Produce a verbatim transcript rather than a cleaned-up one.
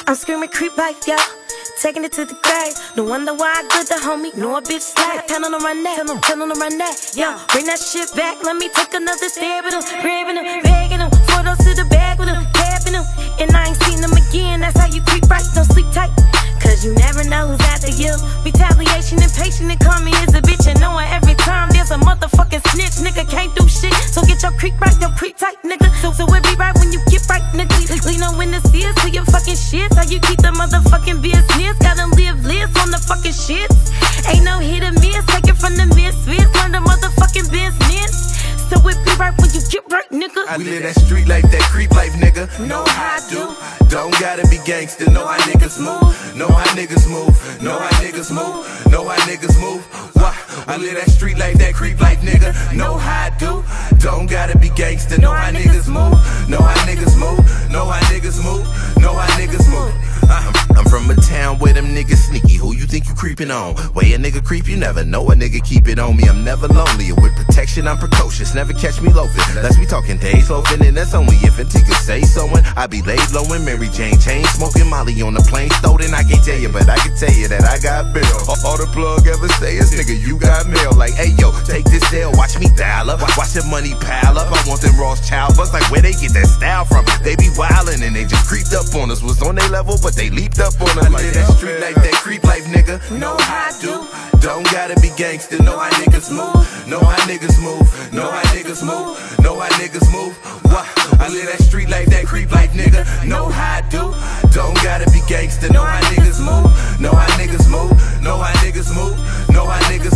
I'm screaming creep life, yo. Taking it to the grave. No wonder why I good the homie. Know a bitch slack. Tell him to run that. Tell him to run that. Yo, bring that shit back. Let me take another stab at him. Grabbing him, begging him. Photos to the bag with him. Tapping him. And I ain't seen him again. That's how you creep right. Don't sleep tight. Cause you never know who's after you. Retaliation and patient and call me as a bitch. And knowing every time there's a motherfucking snitch. Nigga can't do shit. So get your creep right, your creep tight, nigga. So, so it be right when you get right, nigga. Lean on when it's is to your fucking shit. How you keep the motherfucking business. Gotta live lives on the fucking shits. Ain't no hit or miss. Take it from the misfits. Learn the motherfucking business. So it be right when you get right, nigga. I live that street life, that creep life, nigga. Know how I do. Don't gotta be gangster. Know how niggas move. Know how niggas move. Know how niggas move. Know how niggas move. Why? I live that street life, that creep life, nigga. Know how I do. Don't gotta be gangster. Know how niggas move. Know how niggas move. Know how niggas move. Know how niggas move. I'm, I'm from a town where them niggas sneaky. Who you think you creeping on? Way a nigga creep, you never know a nigga keep it on me. I'm never lonely. With protection, I'm precocious. Never catch me loafing. Let's be talking days loafing, and that's only if a nigga say so. I be laid low in Mary Jane chain smoking Molly on the plane stolen. I can't tell you, but I can tell you that I got bill. All the plug ever say is, nigga, you got mail. Like, hey yo, take this L, watch me dial up. Watch the money pile up. I want them Rothschild bust. Like, where they get that style from? They be wildin' and they just creeped up on us. Was on their level, but they leaped up on us. Like that street life, that creep life, nigga. Know how I do. Don't gotta be gangster. Know how niggas move. Know how niggas move. Know how niggas move. Know how niggas move. Why? I live that street life, that creep life, nigga. Know how I do. Don't gotta be gangster. Know how niggas move. Know how niggas move. Know how niggas move. Know how niggas